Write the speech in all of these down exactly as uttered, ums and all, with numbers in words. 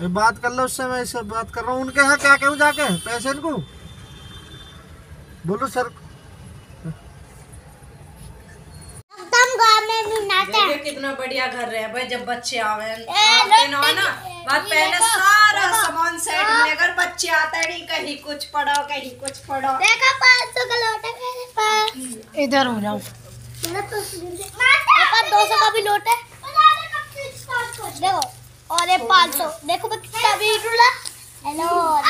बात कर लो उससे, मैं इससे बात कर रहा हूँ। उनके यहाँ क्या कहूँ जाके पेशेंट को बोलो सर। देखिए कितना बढ़िया घर है भाई। जब बच्चे आवे आते ना ना बात पहले सारा सामान सेट लेकर बच्चे आते नहीं, कहीं कुछ पढ़ो कहीं कुछ पढ़ो। देखो पाँच सौ का लौटा मेरे पास। इधर हो जाओ। मेरे पास दो सौ का भी नोट है। देखो और ये पाँच सौ। देखो मैं कितना भी रुला। हेलो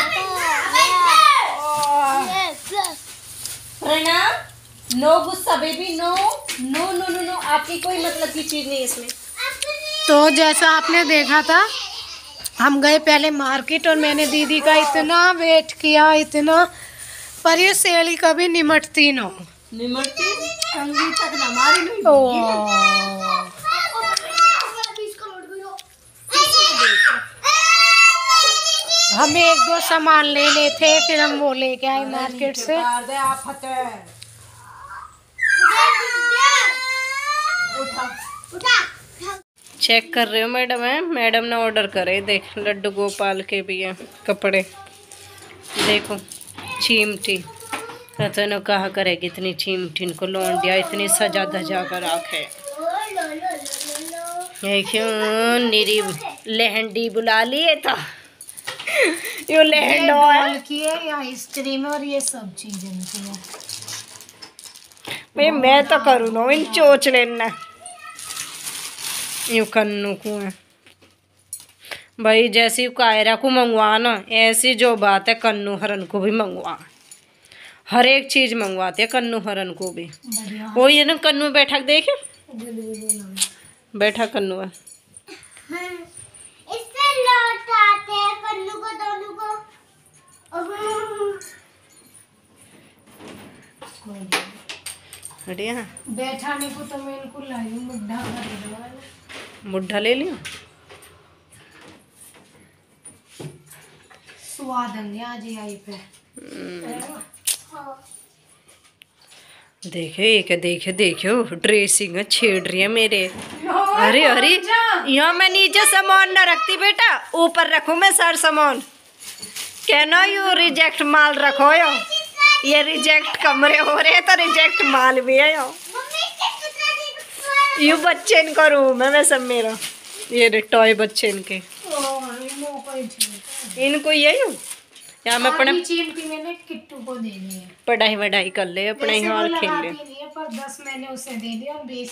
देखो नो गुस्सा baby, no no no no no आपकी कोई मतलब की चीज नहीं इसमें। तो जैसा आपने देखा था, हम गए पहले मार्केट और मैंने दीदी का इतना वेट किया, इतना, पर ये सेली कभी निमटती ना निमटती अंगी तक ना मारी नहीं। हमें एक दो सामान लेने थे, फिर हम वो लेके आए मार्केट से। चेक कर रहे हो मैडम है? मैडम ने ऑर्डर करे, देख लड्डू गोपाल के भी हैं कपड़े। देखो चीमटी, तो कहा करेगी इतनी चीमटी, इनको लोन दिया इतनी सजा धजा कर आखे। क्यों निरी लहंडी बुला लिए था। यो लहंडो है की है या आइसक्रीम और ये सब चीजें इनकी है। मैं मैं तो करूँ ना इन चोच लेना यू कन्नू को है भाई। जैसी कायरा को मंगवा ना, ऐसी जो बात है कन्नू हरन को भी मंगवा। हर एक चीज मंगवाते हैं कन्नू हरन को भी। वो ये ना कन्नू बैठा देखे, बैठा कन्नू है। इससे लौटाते हैं कन्नू को दोनों को। बढ़िया बैठाने को तो मैं इनको लाई हूँ, मुड्ढा कर मुड्ढा ले लियो। स्वाद आज आई पे। देखे एक देखे देखो ड्रेसिंग छेड़ रही है मेरे। अरे अरे यहाँ मैं नीचे सामान न रखती बेटा, ऊपर रखूँ मैं सर सामान। कहना यू रिजेक्ट माल रखो यो, ये रिजेक्ट कमरे हो रहे तो रिजेक्ट माल भी है यो। यू बच्चे इनका रूम है वैसे मेरा, ये टॉय बच्चे इनके। इनको ये यू या मैं अपने मैंने किट्टू को देनी है, पढ़ाई वढ़ाई कर ले अपने ही हाल खेल ले। पर दस मैंने उसे दे दिया और बीस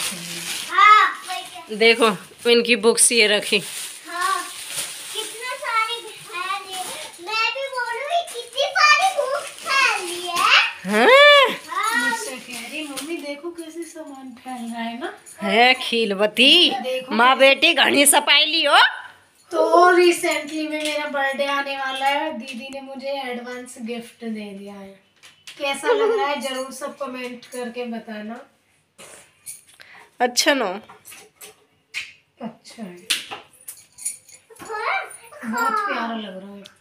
का। देखो इनकी बुक्स ये रखी। हाँ, कितना सारी है ये। मैं भी बोलूँगी कितनी सारी बुक्स फैली है। हाँ? मुझसे कह रही मम्मी देखो कैसे सामान फैल रहा है ना। है खीलवती माँ बेटी घनी सफाई लियो। तो रिसेंटली में मेरा बर्थडे आने वाला है, दीदी ने मुझे एडवांस गिफ्ट दे दिया है। कैसा लग रहा है जरूर सब कमेंट करके बताना। अच्छा नो अच्छा है, बहुत प्यारा लग रहा है।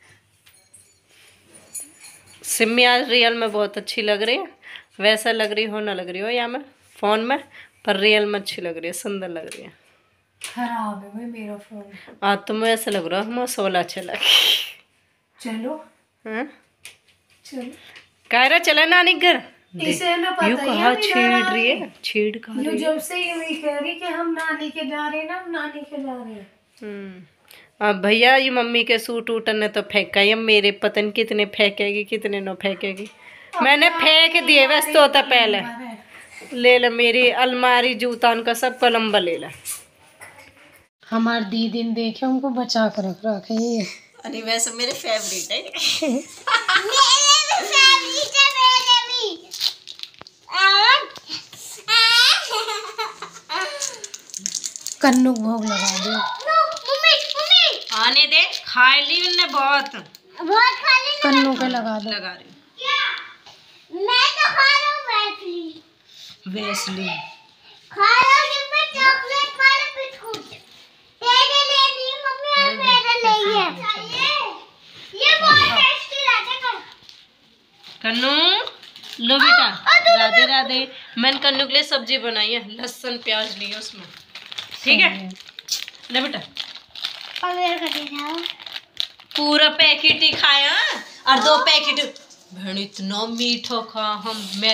सिमी आज रियल में बहुत अच्छी लग रही है। वैसा लग रही हो ना लग रही हो या मैं फोन में, पर रियल में अच्छी लग रही है, सुंदर लग रही है। खराब है भाई मेरा फोन। आज तुम्हें ऐसा लग रहा है मैं सोलह चला। चलो हाँ चलो कायरा चला नानी घर। इसे ना पता यू कहा छेड़ रही है, छेड़ कहा यू जब से यही कह रही कि हम नानी के जा रहे हैं ना, हम नानी के जा रहे हैं। हम्म अब भैया ये मम्मी के सूट उट ने तो फेंका ही, अब मेरे पतन कितने फेंकेगी कितने न फेंकेगी। मैंने फेंक दिए वैसे तो होता पहले। ले ले मेरी अलमारी जूतान का सब कलम्बा ले ले। हमारे दीदी ने देखे उनको बचा कर रख रखे ये। अरे वैसे मेरे फेवरेट है। मेरे भी फेवरेट है, मेरे भी। कन्नू भोग लगा दो। मम्मी मम्मी आने दे, खा ली उनने बहुत बहुत खा ली। कन्नू के लगा दो। लगा रही क्या मैं तो खा रहा हूँ वैसली। वैसली खा रहा हूँ मैं चॉकलेट वाला बिस्कुट। तेरे लिए नहीं मम्मी, और मेरे लिए है। ये बहुत टेस्टी लगता है। कन्नू लो बेटा, राधे राधे। मैंने कन्नू के लिए सब्जी बनाई है, लहसुन प्याज लिए उसमें, ठीक है। ले बेटा और मेरे को दिखाओ। पूरा पैकेट ही खाया और दो पैकेट बहन इतना मीठा खा हम मैं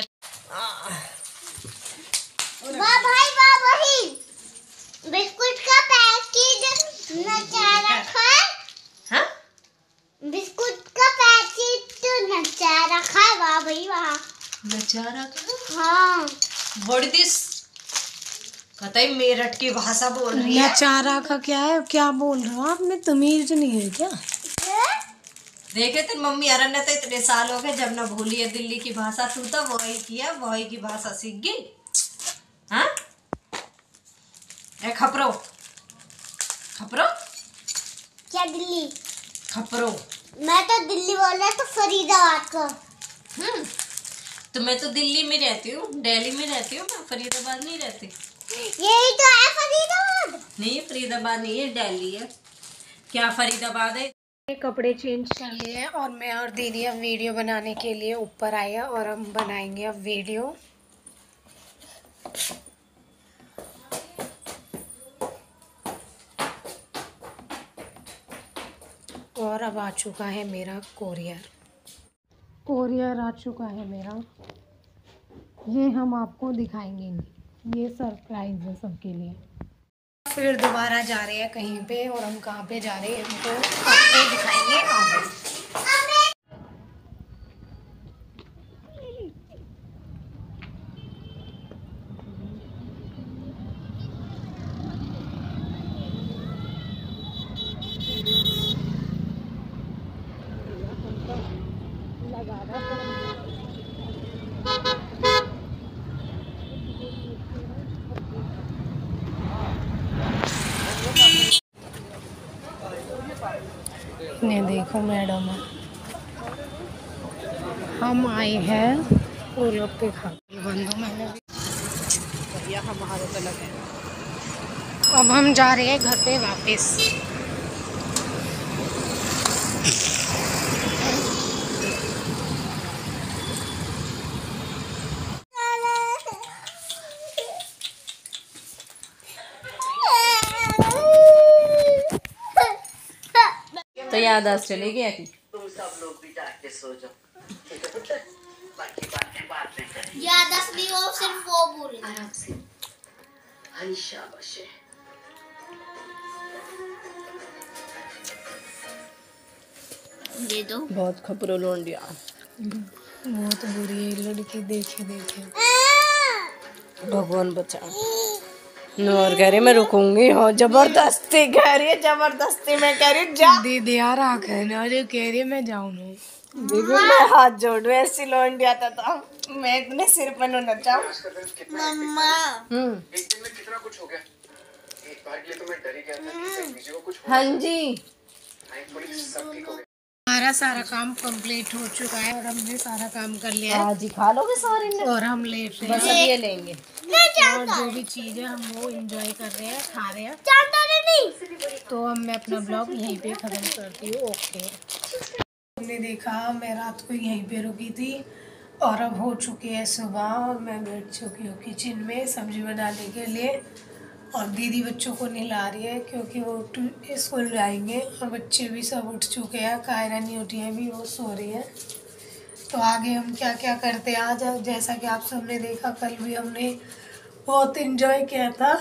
वाह भाई वाह भाई, बिस्कुट का पैकेट नचा रखा है। हाँ बिस्कुट का पैकेट नचा रखा है। वाह भाई वाह, नचारा का हाँ। व्हाट दिस कतई मेरठ की भाषा बोल रही है। नचारा का क्या है, क्या बोल रहे हो आपने, तमीज नहीं है क्या? देखे तो मम्मी अरण्य तो इतने साल हो गए जब ना भूली है दिल्ली की भाषा, तू तो वही किया वही की भाषा सीख गई। हाँ ए खपरो खपरो क्या दिल्ली? खपरो मैं तो दिल्ली बोल रहा तो फरीदाबाद का। हम्म तो मैं तो दिल्ली में रहती हूँ, दिल्ली में रहती हूँ, मैं फरीदाबाद नहीं रहती। यही तो है फरीदाबाद। नहीं फरीदाबाद नहीं है, दिल्ली है। क्या फरीदाबाद है? कपड़े चेंज कर लिए हैं और मैं और दीदी अब वीडियो बनाने के लिए ऊपर आए हैं और हम बनाएंगे अब वीडियो। और अब आ चुका है मेरा कोरियर कोरियर आ चुका है मेरा। ये हम आपको दिखाएंगे नहीं, ये सरप्राइज है सबके लिए। फिर दोबारा जा रहे हैं कहीं पे और हम कहाँ पे जा रहे हैं हमको आपको दिखाएंगे आगे। ने देखो मैडम, हम आए हैं वो लोग के खाते बंदो मैंने भैया हमारे तो लगे। अब हम जा रहे हैं घर पे वापस। तो याददाश्त चली गया कि तुम सब लोग भी जाग के सो जाओ। बाकी बातें बाद में करेंगे। याददाश्त नहीं, वो सिर्फ वो बोल रहा आराम से। हाय शाबाश है। है। दे दो। बहुत खपरो लोन दिया। बहुत बुरी है लड़की, देखे देखे भगवान बचा। नूर कह रही मैं रुकूंगी, हो जबरदस्ती कह रही है, जबरदस्ती मैं कह रही जा। दीदी यार आख है ना, जो कह रही है मैं जाऊँ नहीं। देखो मैं हाथ जोड़ रही ऐसी लोन दिया था तो मैं इतने सिर पर न जाऊं। मम्मा। हम्म एक दिन में कितना कुछ हो गया। एक बार के लिए तो मैं डर ही गया था कि कहीं बीजी को कुछ हो हाँ जी जाए। थोड़ी सब ठीक हो गया। हमारा सारा काम कंप्लीट हो चुका है और हमने सारा काम कर लिया है आज ही खा लोगे सारे ने? और हम लेट रहे बस हैं अब ये लेंगे। और जो भी चीज़ है हम वो एंजॉय कर रहे हैं, खा रहे हैं। तो अब मैं अपना ब्लॉग यहीं पे ख़त्म करती हूँ। ओके, हमने देखा मैं रात को यहीं पे रुकी थी और अब हो चुकी है सुबह और मैं बैठ चुकी हूँ किचन में सब्जी बनाने के लिए। और दीदी बच्चों को नहला रही है क्योंकि वो स्कूल जाएंगे और बच्चे भी सब उठ चुके हैं। कायरा नहीं उठी है, भी वो सो रही है। तो आगे हम क्या क्या करते हैं आज, जैसा कि आप सबने देखा कल भी हमने बहुत एंजॉय किया था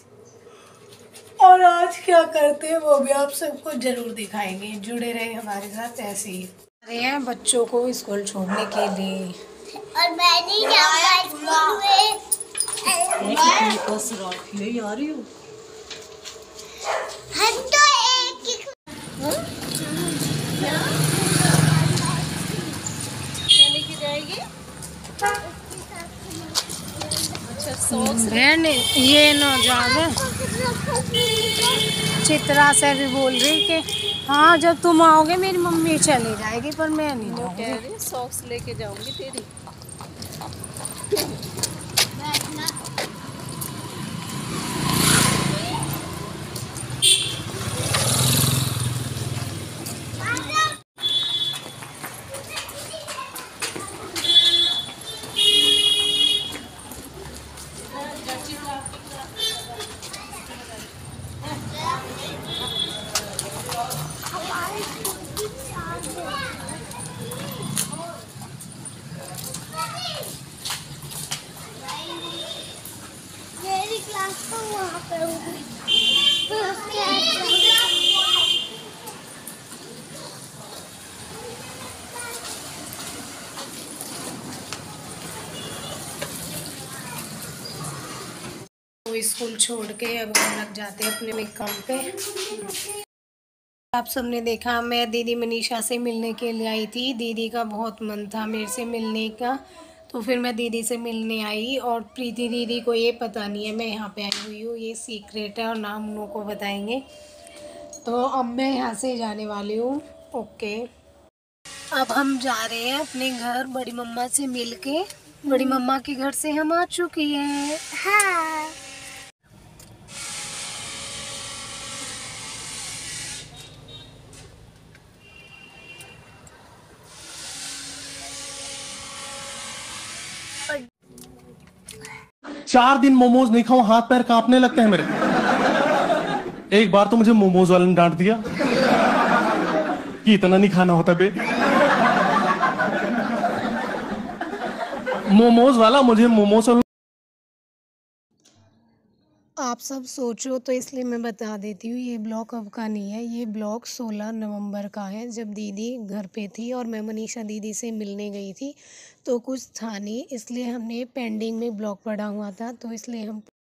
और आज क्या करते हैं वो भी आप सबको ज़रूर दिखाएंगे। जुड़े रहे हमारे साथ ऐसे ही। अरे हैं बच्चों को स्कूल छोड़ने के लिए और मैं नहीं जाऊंगा स्कूल में। बस रखिए यार यू हम तो एक ही लेके जाएगी। बहन ये ना जावे। चित्रा से भी बोल रही कि हाँ जब तुम आओगे मेरी मम्मी चली जाएगी पर मैं नहीं जाऊँगी। कह रही सॉक्स लेके जाऊंगी तेरी। वहाँ पे होगी। फिर उसके बाद तो स्कूल छोड़ के अब हम लग जाते हैं अपने काम पे। आप सबने देखा मैं दीदी मनीषा से मिलने के लिए आई थी। दीदी का बहुत मन था मेरे से मिलने का, तो फिर मैं दीदी से मिलने आई। और प्रीति दीदी को ये पता नहीं है मैं यहाँ पे आई हुई हूँ, ये सीक्रेट है और ना हम लोगों को बताएंगे। तो अब मैं यहाँ से जाने वाली हूँ। ओके, अब हम जा रहे हैं अपने घर बड़ी मम्मा से मिल के। बड़ी मम्मा के घर से हम आ चुके हैं। हाँ चार दिन मोमोज नहीं खाऊं हाथ पैर कांपने लगते हैं मेरे। एक बार तो मुझे मोमोज वाले ने डांट दिया कि इतना नहीं खाना होता बे। मोमोज वाला मुझे मोमोज वाला। आप सब सोचो तो इसलिए मैं बता देती हूँ, ये ब्लॉग अब का नहीं है, ये ब्लॉग सोलह नवंबर का है, जब दीदी घर पे थी और मैं मनीषा दीदी से मिलने गई थी। तो कुछ था नहीं, इसलिए हमने पेंडिंग में ब्लॉग पड़ा हुआ था, तो इसलिए हम